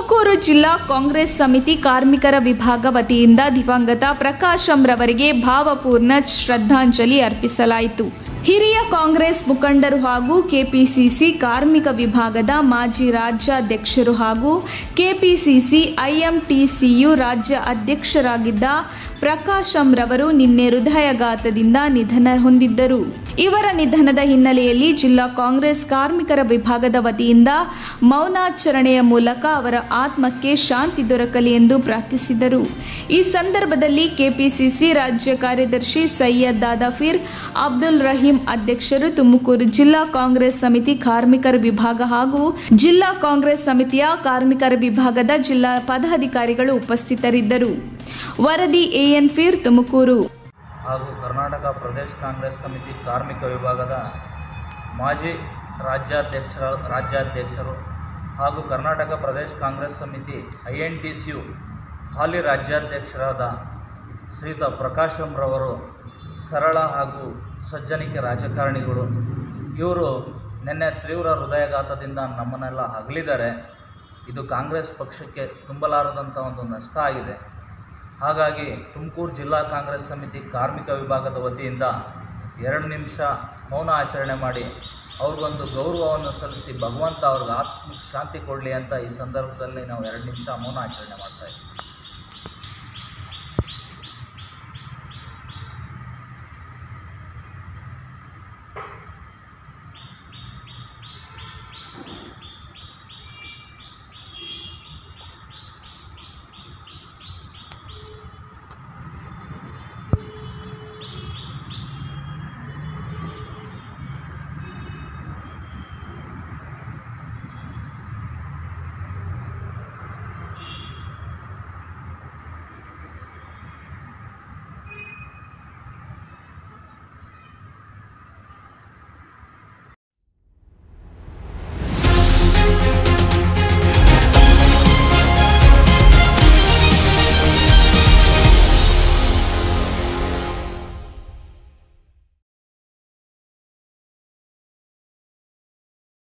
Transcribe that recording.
ತುಮಕೂರು ಜಿಲ್ಲಾ ಕಾಂಗ್ರೆಸ್ ಸಮಿತಿ ಕಾರ್ಮಿಕರ ವಿಭಾಗ ವತಿಯಿಂದ ದಿವಂಗತ ಪ್ರಕಾಶಂ ರವರಿಗೆ ಭಾವಪೂರ್ಣ ಶ್ರದ್ಧಾಂಜಲಿ ಅರ್ಪಿಸಲಾಯಿತು. ಹಿರಿಯ ಕಾಂಗ್ರೆಸ್ ಮುಖಂಡರು ಹಾಗೂ ಕೆಪಿಸಿಸಿ ಕಾರ್ಮಿಕ ವಿಭಾಗದ ಮಾಜಿ ರಾಜ್ಯಾಧ್ಯಕ್ಷರು ಹಾಗೂ ಕೆಪಿಸಿಸಿ ಐಎಂಟಿಸಿಯು ರಾಜ್ಯ ಅಧ್ಯಕ್ಷರಾಗಿದ್ದ ಪ್ರಕಾಶಂ ರವರು ನಿನ್ನೆ ಹೃದಯಾಘಾತದಿಂದ ನಿಧನ ಹೊಂದಿದ್ದರು. ಇವರ ನಿಧನದ ಹಿನ್ನೆಲೆಯಲ್ಲಿ ಜಿಲ್ಲಾ ಕಾಂಗ್ರೆಸ್ ಕಾರ್ಮಿಕರ ವಿಭಾಗದ ವತಿಯಿಂದ ಮೌನಾಚರಣೆಯ ಮೂಲಕ ಅವರ ಆತ್ಮಕ್ಕೆ ಶಾಂತಿ ದೊರಕಲಿ ಎಂದು ಪ್ರಾರ್ಥಿಸಿದರು. ಈ ಸಂದರ್ಭದಲ್ಲಿ ಕೆಪಿಸಿಸಿ ರಾಜ್ಯ ಕಾರ್ಯದರ್ಶಿ ಸೈಯದ್ ದಾದಾಫೀರ್ ಅಬ್ದುಲ್ ರಹೀಂ ಅಧ್ಯಕ್ಷರು, ತುಮಕೂರು ಜಿಲ್ಲಾ ಕಾಂಗ್ರೆಸ್ ಸಮಿತಿ ಕಾರ್ಮಿಕರ ವಿಭಾಗ ಹಾಗೂ ಜಿಲ್ಲಾ ಕಾಂಗ್ರೆಸ್ ಸಮಿತಿಯ ಕಾರ್ಮಿಕರ ವಿಭಾಗದ ಜಿಲ್ಲಾ ಪದಾಧಿಕಾರಿಗಳು ಉಪಸ್ಥಿತರಿದ್ದರು. ವರದಿ ಎಎನ್ ಫೀರ್, ತುಮಕೂರು. ಹಾಗೂ ಕರ್ನಾಟಕ ಪ್ರದೇಶ ಕಾಂಗ್ರೆಸ್ ಸಮಿತಿ ಕಾರ್ಮಿಕ ವಿಭಾಗದ ಮಾಜಿ ರಾಜ್ಯಾಧ್ಯಕ್ಷರು ಹಾಗೂ ಕರ್ನಾಟಕ ಪ್ರದೇಶ ಕಾಂಗ್ರೆಸ್ ಸಮಿತಿ ಐಎನ್ಟಿಸಿಯು ಹಾಲಿ ರಾಜ್ಯಾಧ್ಯಕ್ಷರಾದ ಶ್ರೀಯುತ ಪ್ರಕಾಶಂ ರವರು ಸರಳ ಹಾಗೂ ಸಜ್ಜನಿಕೆ ರಾಜಕಾರಣಿಗಳು. ಇವರು ನಿನ್ನೆ ತೀವ್ರ ಹೃದಯಾಘಾತದಿಂದ ನಮ್ಮನ್ನೆಲ್ಲ ಅಗಲಿದ್ದಾರೆ. ಇದು ಕಾಂಗ್ರೆಸ್ ಪಕ್ಷಕ್ಕೆ ತುಂಬಲಾರದಂಥ ಒಂದು ನಷ್ಟ ಆಗಿದೆ. ಹಾಗಾಗಿ ತುಮಕೂರು ಜಿಲ್ಲಾ ಕಾಂಗ್ರೆಸ್ ಸಮಿತಿ ಕಾರ್ಮಿಕ ವಿಭಾಗದ ವತಿಯಿಂದ 2 ನಿಮಿಷ ಮೌನ ಆಚರಣೆ ಮಾಡಿ ಅವ್ರಿಗೊಂದು ಗೌರವವನ್ನು ಸಲ್ಲಿಸಿ ಭಗವಂತ ಅವ್ರಿಗೆ ಆತ್ಮಕ್ಕೆ ಶಾಂತಿ ಕೊಡಲಿ ಅಂತ ಈ ಸಂದರ್ಭದಲ್ಲಿ ನಾವು 2 ನಿಮಿಷ ಮೌನ ಆಚರಣೆ ಮಾಡ್ತಾ ಇದ್ದೀವಿ.